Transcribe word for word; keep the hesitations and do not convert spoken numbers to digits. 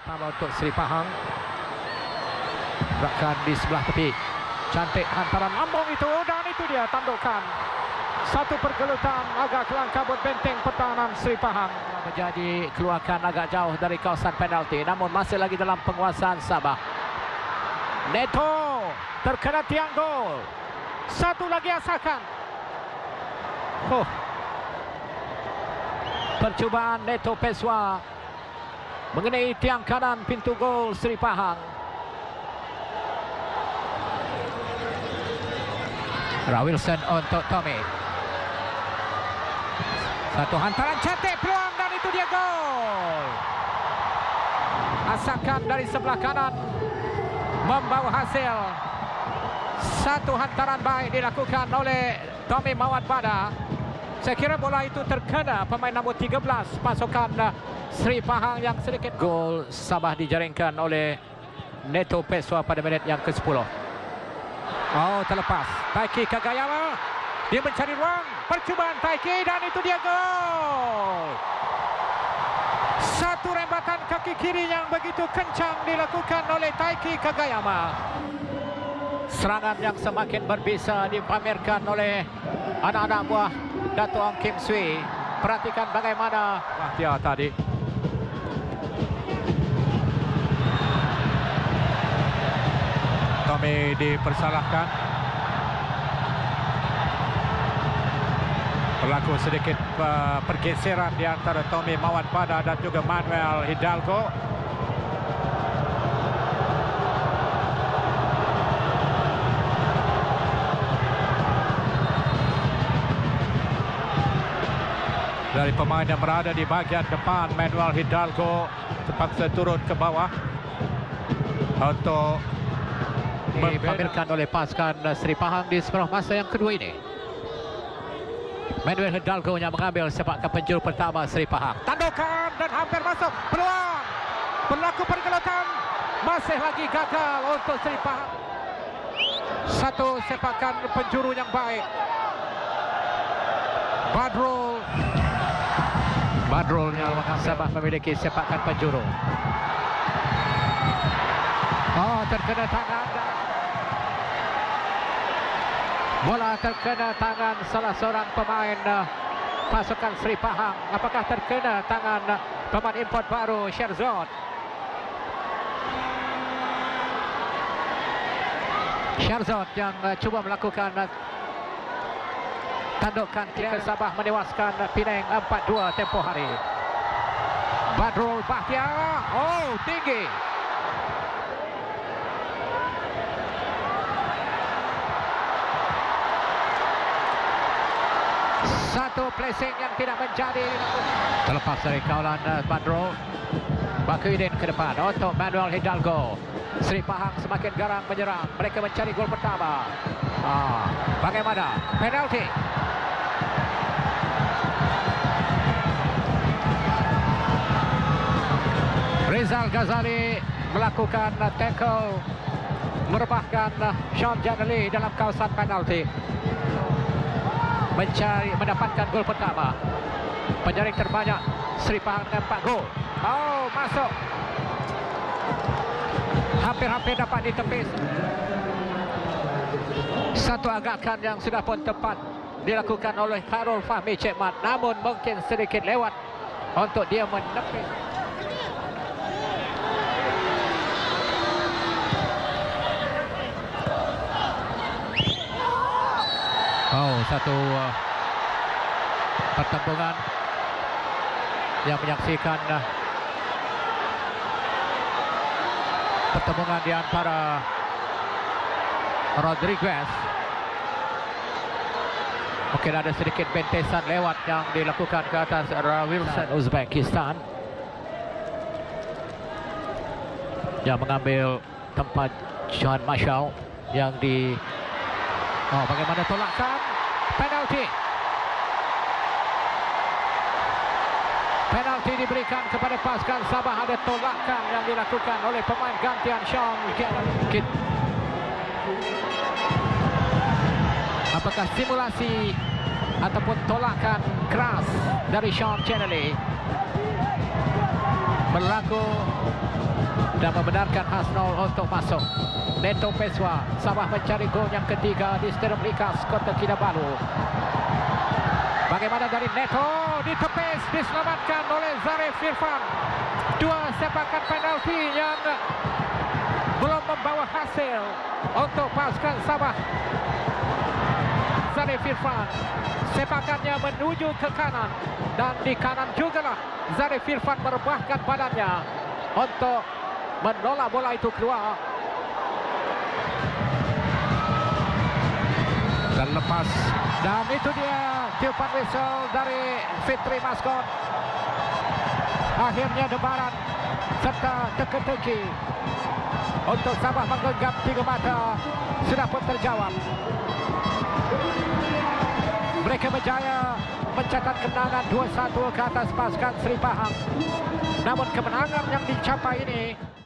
pertama untuk Seri Pahang. Gerakan di sebelah tepi. Cantik hantaran lambung itu, dan itu dia tandukan. Satu pergelutan agak kelang kabut benteng pertahanan Seri Pahang. Menjadi keluarkan agak jauh dari kawasan penalti, namun masih lagi dalam penguasaan Sabah. Neto terkena tiang gol. Satu lagi asakan. Oh. Percubaan Neto Peswa mengenai tiang kanan pintu gol Seri Pahang. Wilson untuk Tommy. Satu hantaran cantik, peluang, dan itu dia gol. Asakan dari sebelah kanan membawa hasil. Satu hantaran baik dilakukan oleh Tommy Mawad Bada. Saya kira bola itu terkena pemain nombor tiga belas pasukan Seri Pahang yang sedikit. Gol Sabah dijaringkan oleh Neto Peswa pada minit yang ke sepuluh. Oh, terlepas. Taiki Kagayama. Dia mencari ruang. Percubaan Taiki, dan itu dia gol. Satu rembatan kaki kiri yang begitu kencang dilakukan oleh Taiki Kagayama. Serangan yang semakin berbisa dipamerkan oleh anak-anak buah Dato' Ong Kim Swee. Perhatikan bagaimana wah dia tadi. Tommy dipersalahkan. Berlaku sedikit uh, pergeseran di antara Tommy Mawad Bada dan juga Manuel Hidalgo. Dari pemain yang berada di bagian depan, Manuel Hidalgo terpaksa turun ke bawah untuk dipamerkan oleh pasukan Seri Pahang di separuh masa yang kedua ini. Manuel Hidalgo yang mengambil sepakan penjuru pertama Seri Pahang. Tandukan dan hampir masuk. Peluang. Berlaku pergelutan. Masih lagi gagal untuk Seri Pahang. Satu sepakan penjuru yang baik. Badrul. Badrul yang Sabah memiliki sepakan penjuru. Oh, terkena tangan. Bola terkena tangan salah seorang pemain uh, pasukan Seri Pahang. Apakah terkena tangan uh, pemain import baru Sherzod? Sherzod yang uh, cuba melakukan uh, tandukan ketika Sabah menewaskan uh, Penang empat dua tempoh hari. Badrul Bahtiar. Oh, tinggi. Satu placing yang tidak menjadi. Terlepas dari kawalan uh, Badrul. Bakuidin ke depan untuk Manuel Hidalgo. Seri Pahang semakin garang menyerang. Mereka mencari gol pertama. Ah, bagaimana? Penalti. Rizal Ghazali melakukan uh, tackle merebahkan uh, Sean Janely dalam kawasan penalti. Mencari mendapatkan gol pertama. Penjaring terbanyak Seri Pahang dengan empat gol. Oh, masuk. Hampir-hampir dapat ditepis. Satu agakan yang sudah pun tepat dilakukan oleh Khairul Fahmi Cekmat, namun mungkin sedikit lewat untuk dia menepis. Oh, satu uh, pertempuran yang menyaksikan uh, pertemuan di antara Rodriguez. Mungkin ada sedikit bentesan lewat yang dilakukan ke atas Wilson Uzbekistan yang mengambil tempat Johan Mashal yang di. Oh, bagaimana tolakan? Penalti. Penalti diberikan kepada pasukan Sabah. Ada tolakan yang dilakukan oleh pemain gantian Sean Janely. Apakah simulasi ataupun tolakan keras dari Sean Janely berlaku dan membenarkan Hasnol untuk masuk. Neto Peswa, Sabah mencari gol yang ketiga di Stadium Likas Kota Kinabalu. Bagaimana dari Neto, ditepis, diselamatkan oleh Zarif Irfan. Dua sepakan penalti yang belum membawa hasil untuk pasukan Sabah. Zarif Irfan, sepakannya menuju ke kanan, dan di kanan jugalah Zarif Irfan merebahkan badannya untuk menolak bola itu keluar. Dan lepas, dan itu dia tiupan whistle dari Fitri Maskot. Akhirnya debaran serta teka-teki untuk Sabah menggenggam tiga mata sudah pun terjawab. Mereka berjaya mencatat kemenangan dua satu ke atas pasukan Seri Pahang. Namun kemenangan yang dicapai ini